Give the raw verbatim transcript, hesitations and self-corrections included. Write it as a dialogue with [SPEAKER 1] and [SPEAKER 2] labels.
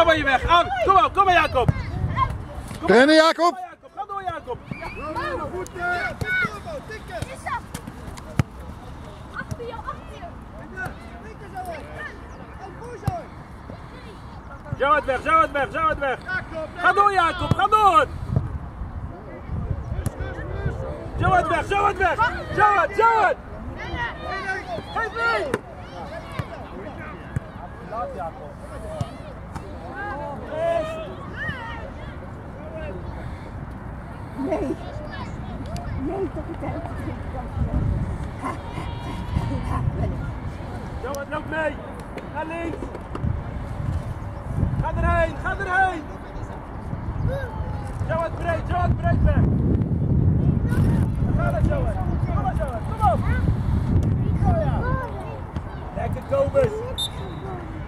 [SPEAKER 1] nou ben je weg. Aan, kom maar, kom maar Jacob.
[SPEAKER 2] Rennen Jacob.
[SPEAKER 1] Ga door Jacob.
[SPEAKER 3] Goed, tikken.
[SPEAKER 4] Achter je, achter je.
[SPEAKER 1] Zo het weg, zo het weg, zo het weg. Ga door Jacob, ga door. Zo het weg, zo het weg. Zo het, zo het. Geef mee. Laat Jacob.
[SPEAKER 5] Nee. Nee, toch niet uit.
[SPEAKER 1] Zo het loopt mee. Ga links. Ga erheen, ga erheen. Zo het breed, zo het breed weg. Ga het zo het. Kom maar zo het, kom op. Zo ja. Lekker Kobus.